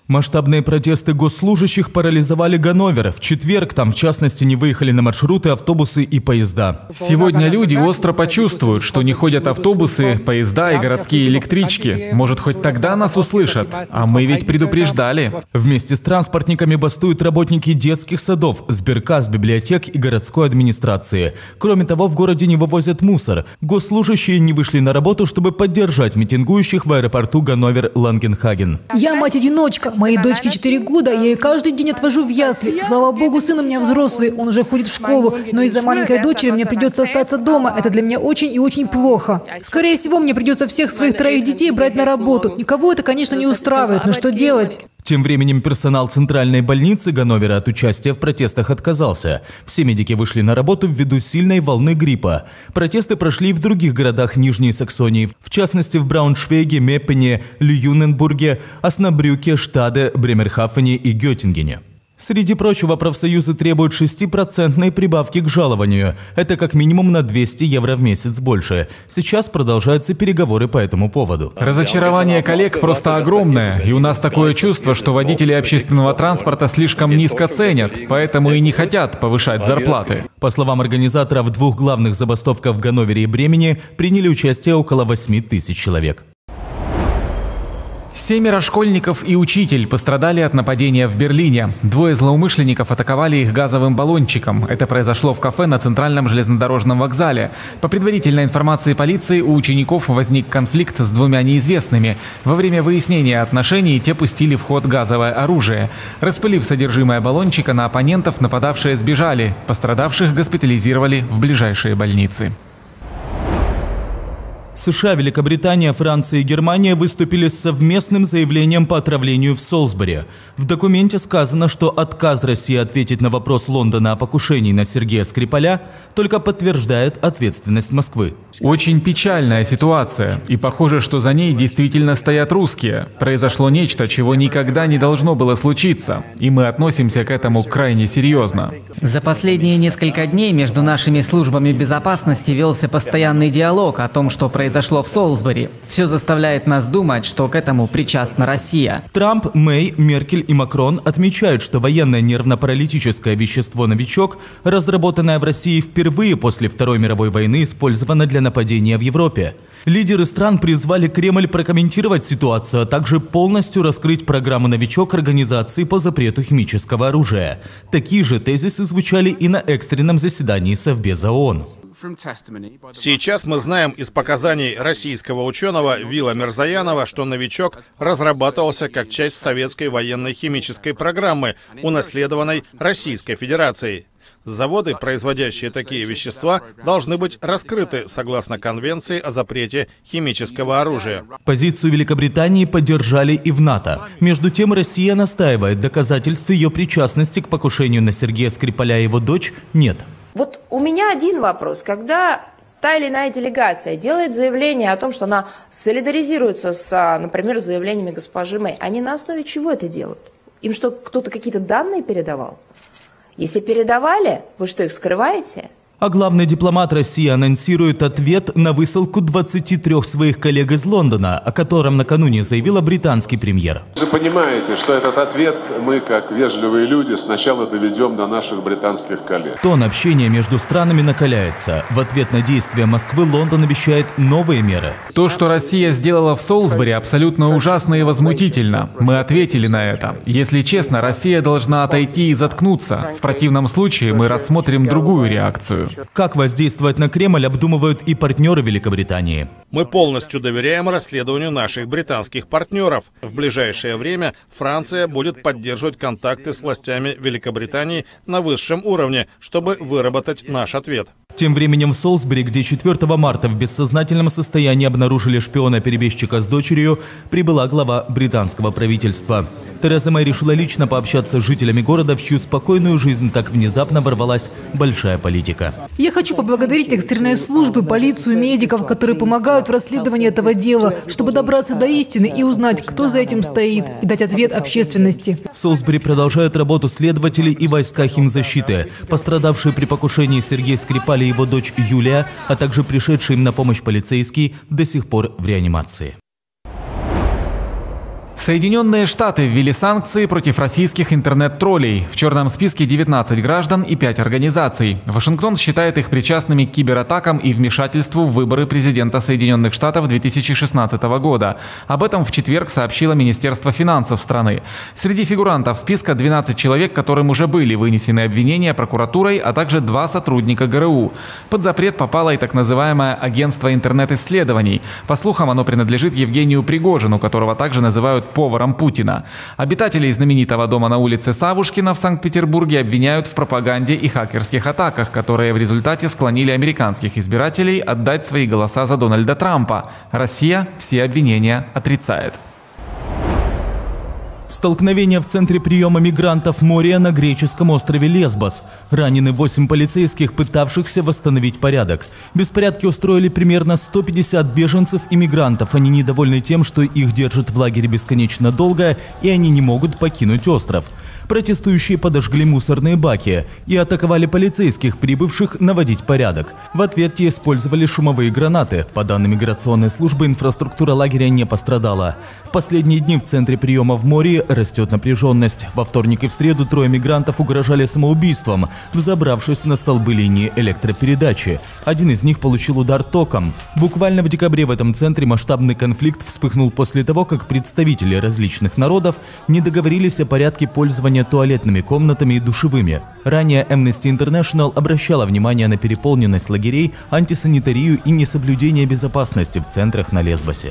Масштабные протесты госслужащих парализовали Ганновер. В четверг там, в частности, не выехали на маршруты автобусы и поезда. Сегодня люди остро почувствуют, что не ходят автобусы, поезда и городские электрички. Может, хоть тогда нас услышат. А мы ведь предупреждали. Вместе с транспортниками бастуют работники детских садов, сберкасс, библиотек и городской администрации. Кроме того, в городе не вывозят мусор. Госслужащие не вышли на работу, чтобы поддержать митингующих в аэропорту Ганновер-Лангенхаген. Я мать-одиночка. Моей дочке 4 года, я ее каждый день отвожу в ясли. Слава богу, сын у меня взрослый, он уже ходит в школу, но из-за маленькой дочери мне придется остаться дома. Это для меня очень и очень плохо. Скорее всего, мне придется всех своих 3 детей брать на работу. Никого это, конечно, не устраивает, но что делать? Тем временем персонал центральной больницы Ганновера от участия в протестах отказался. Все медики вышли на работу ввиду сильной волны гриппа. Протесты прошли и в других городах Нижней Саксонии, в частности в Брауншвейге, Меппене, Лююненбурге, Оснабрюке, Штаде, Бремерхафене и Геттингене. Среди прочего, профсоюзы требуют 6% прибавки к жалованию. Это как минимум на 200 евро в месяц больше. Сейчас продолжаются переговоры по этому поводу. Разочарование коллег просто огромное. И у нас такое чувство, что водители общественного транспорта слишком низко ценят, поэтому и не хотят повышать зарплаты. По словам организаторов, в 2 главных забастовках в Ганновере и Бремене приняли участие около 8000 человек. 7 школьников и учитель пострадали от нападения в Берлине. 2 злоумышленников атаковали их газовым баллончиком. Это произошло в кафе на центральном железнодорожном вокзале. По предварительной информации полиции, у учеников возник конфликт с 2 неизвестными. Во время выяснения отношений те пустили в ход газовое оружие. Распылив содержимое баллончика на оппонентов, нападавшие сбежали. Пострадавших госпитализировали в ближайшие больницы. США, Великобритания, Франция и Германия выступили с совместным заявлением по отравлению в Солсбери. В документе сказано, что отказ России ответить на вопрос Лондона о покушении на Сергея Скрипаля только подтверждает ответственность Москвы. Очень печальная ситуация, и похоже, что за ней действительно стоят русские. Произошло нечто, чего никогда не должно было случиться, и мы относимся к этому крайне серьезно. За последние несколько дней между нашими службами безопасности велся постоянный диалог о том, что произошло в Солсбери. Все заставляет нас думать, что к этому причастна Россия. Трамп, Мэй, Меркель и Макрон отмечают, что военное нервно-паралитическое вещество «Новичок», разработанное в России впервые после Второй мировой войны, использовано для нападения в Европе. Лидеры стран призвали Кремль прокомментировать ситуацию, а также полностью раскрыть программу «Новичок» организации по запрету химического оружия. Такие же тезисы звучали и на экстренном заседании Совбеза ООН. Сейчас мы знаем из показаний российского ученого Вила Мирзаянова, что «Новичок» разрабатывался как часть советской военной химической программы, унаследованной Российской Федерацией. Заводы, производящие такие вещества, должны быть раскрыты согласно Конвенции о запрете химического оружия. Позицию Великобритании поддержали и в НАТО. Между тем, Россия настаивает, доказательств ее причастности к покушению на Сергея Скрипаля и его дочь нет. Вот у меня один вопрос. Когда та или иная делегация делает заявление о том, что она солидаризируется с, например, заявлениями госпожи Мэй, они на основе чего это делают? Им что, кто-то какие-то данные передавал? Если передавали, вы что, их скрываете? А главный дипломат России анонсирует ответ на высылку 23 своих коллег из Лондона, о котором накануне заявил британский премьер. Вы же понимаете, что этот ответ мы, как вежливые люди, сначала доведем до наших британских коллег. Тон общения между странами накаляется. В ответ на действия Москвы Лондон обещает новые меры. То, что Россия сделала в Солсбери, абсолютно ужасно и возмутительно. Мы ответили на это. Если честно, Россия должна отойти и заткнуться. В противном случае мы рассмотрим другую реакцию. Как воздействовать на Кремль, обдумывают и партнеры Великобритании. Мы полностью доверяем расследованию наших британских партнеров. В ближайшее время Франция будет поддерживать контакты с властями Великобритании на высшем уровне, чтобы выработать наш ответ. Тем временем в Солсбери, где 4 марта в бессознательном состоянии обнаружили шпиона-перебежчика с дочерью, прибыла глава британского правительства. Тереза Мэй решила лично пообщаться с жителями города, в чью спокойную жизнь так внезапно ворвалась большая политика. Я хочу поблагодарить экстренные службы, полицию, медиков, которые помогают в расследовании этого дела, чтобы добраться до истины и узнать, кто за этим стоит, и дать ответ общественности. В Солсбери продолжают работу следователи и войска химзащиты. Пострадавшие при покушении Сергей Скрипаль и его дочь Юлия, а также пришедшие им на помощь полицейские, до сих пор в реанимации. Соединенные Штаты ввели санкции против российских интернет-троллей. В черном списке 19 граждан и 5 организаций. Вашингтон считает их причастными к кибератакам и вмешательству в выборы президента Соединенных Штатов 2016 года. Об этом в четверг сообщило Министерство финансов страны. Среди фигурантов списка 12 человек, которым уже были вынесены обвинения прокуратурой, а также 2 сотрудника ГРУ. Под запрет попало и так называемое агентство интернет-исследований. По слухам, оно принадлежит Евгению Пригожину, которого также называют поваром Путина. Обитателей знаменитого дома на улице Савушкина в Санкт-Петербурге обвиняют в пропаганде и хакерских атаках, которые в результате склонили американских избирателей отдать свои голоса за Дональда Трампа. Россия все обвинения отрицает. Столкновение в центре приема мигрантов Мория на греческом острове Лесбос. Ранены 8 полицейских, пытавшихся восстановить порядок. Беспорядки устроили примерно 150 беженцев и мигрантов. Они недовольны тем, что их держат в лагере бесконечно долго, и они не могут покинуть остров. Протестующие подожгли мусорные баки и атаковали полицейских, прибывших наводить порядок. В ответ те использовали шумовые гранаты. По данным миграционной службы, инфраструктура лагеря не пострадала. В последние дни в центре приема в Мории растет напряженность. Во вторник и в среду 3 мигрантов угрожали самоубийством, взобравшись на столбы линии электропередачи. Один из них получил удар током. Буквально в декабре в этом центре масштабный конфликт вспыхнул после того, как представители различных народов не договорились о порядке пользования туалетными комнатами и душевыми. Ранее Amnesty International обращала внимание на переполненность лагерей, антисанитарию и несоблюдение безопасности в центрах на Лесбосе.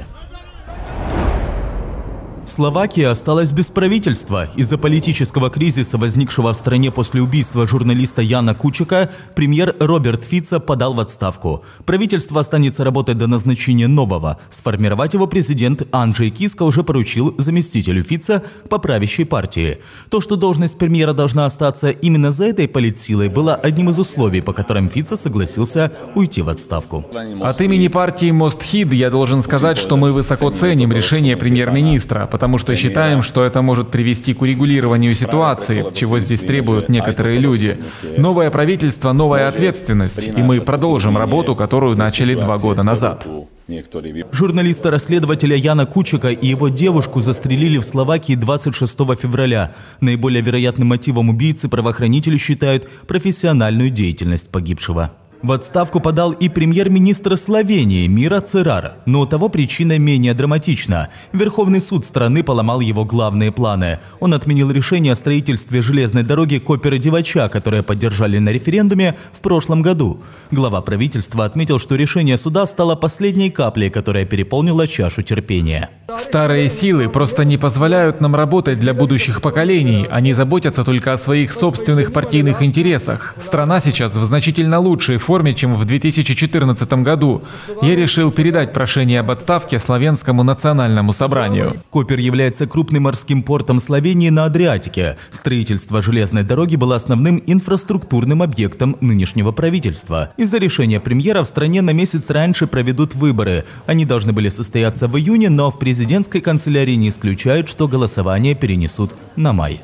Словакия осталась без правительства. Из-за политического кризиса, возникшего в стране после убийства журналиста Яна Кучика, премьер Роберт Фицо подал в отставку. Правительство останется работать до назначения нового. Сформировать его президент Анджей Киска уже поручил заместителю Фицо по правящей партии. То, что должность премьера должна остаться именно за этой политсилой, было одним из условий, по которым Фицо согласился уйти в отставку. От имени партии Мостхид я должен сказать, что мы высоко ценим решение премьер-министра, потому что считаем, что это может привести к урегулированию ситуации, чего здесь требуют некоторые люди. Новое правительство, новая ответственность, и мы продолжим работу, которую начали 2 года назад. Журналиста-расследователя Яна Кучика и его девушку застрелили в Словакии 26 февраля. Наиболее вероятным мотивом убийцы правоохранители считают профессиональную деятельность погибшего. В отставку подал и премьер-министр Словении Миро Церар, но у того причина менее драматична. Верховный суд страны поломал его главные планы. Он отменил решение о строительстве железной дороги Копер-Дивача, которое поддержали на референдуме в прошлом году. Глава правительства отметил, что решение суда стало последней каплей, которая переполнила чашу терпения. Старые силы просто не позволяют нам работать для будущих поколений. Они заботятся только о своих собственных партийных интересах. Страна сейчас в значительно лучшей форме, чем в 2014 году. Я решил передать прошение об отставке Словенскому национальному собранию. Копер является крупным морским портом Словении на Адриатике. Строительство железной дороги было основным инфраструктурным объектом нынешнего правительства. Из-за решения премьера в стране на месяц раньше проведут выборы. Они должны были состояться в июне, но в президентской канцелярии не исключают, что голосование перенесут на май.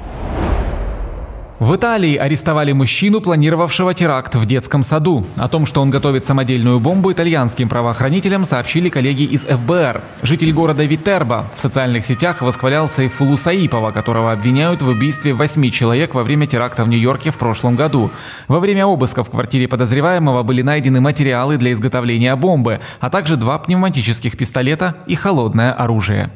В Италии арестовали мужчину, планировавшего теракт в детском саду. О том, что он готовит самодельную бомбу, итальянским правоохранителям сообщили коллеги из ФБР. Житель города Витербо в социальных сетях восхвалял Сайфулу Саипова, которого обвиняют в убийстве 8 человек во время теракта в Нью-Йорке в прошлом году. Во время обыска в квартире подозреваемого были найдены материалы для изготовления бомбы, а также 2 пневматических пистолета и холодное оружие.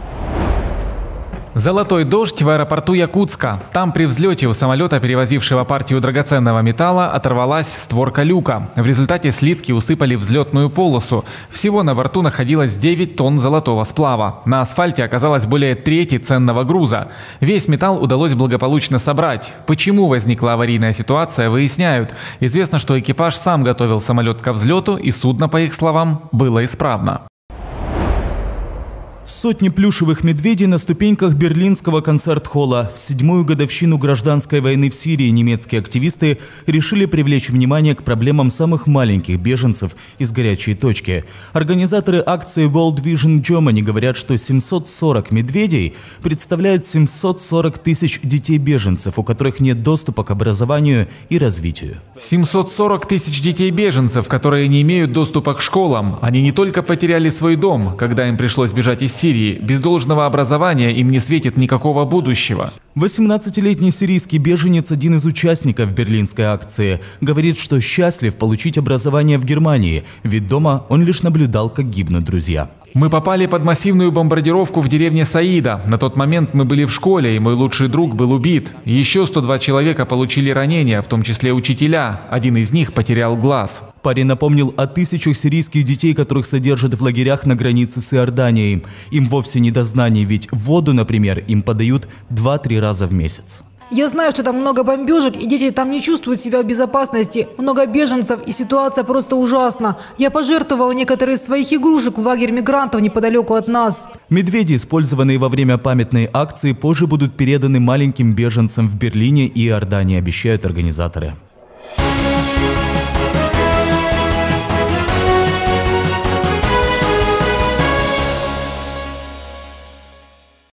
Золотой дождь в аэропорту Якутска. Там при взлете у самолета, перевозившего партию драгоценного металла, оторвалась створка люка. В результате слитки усыпали взлетную полосу. Всего на борту находилось 9 тонн золотого сплава. На асфальте оказалось более трети ценного груза. Весь металл удалось благополучно собрать. Почему возникла аварийная ситуация, выясняют. Известно, что экипаж сам готовил самолет ко взлету, и судно, по их словам, было исправно. Сотни плюшевых медведей на ступеньках берлинского концерт-холла. В 7-ю годовщину гражданской войны в Сирии немецкие активисты решили привлечь внимание к проблемам самых маленьких беженцев из горячей точки. Организаторы акции World Vision Germany говорят, что 740 медведей представляют 740 тысяч детей-беженцев, у которых нет доступа к образованию и развитию. 740 тысяч детей-беженцев, которые не имеют доступа к школам. Они не только потеряли свой дом, когда им пришлось бежать из Сирии. Без должного образования им не светит никакого будущего. 18-летний сирийский беженец, один из участников берлинской акции, говорит, что счастлив получить образование в Германии, ведь дома он лишь наблюдал, как гибнут друзья. Мы попали под массивную бомбардировку в деревне Саида. На тот момент мы были в школе, и мой лучший друг был убит. Еще 102 человека получили ранения, в том числе учителя. Один из них потерял глаз. Парень напомнил о тысячах сирийских детей, которых содержат в лагерях на границе с Иорданией. Им вовсе не до знаний, ведь воду, например, им подают 2-3 раза в месяц. Я знаю, что там много бомбежек, и дети там не чувствуют себя в безопасности. Много беженцев, и ситуация просто ужасна. Я пожертвовала некоторые из своих игрушек в лагерь мигрантов неподалеку от нас. Медведи, использованные во время памятной акции, позже будут переданы маленьким беженцам в Берлине и Иордании, обещают организаторы.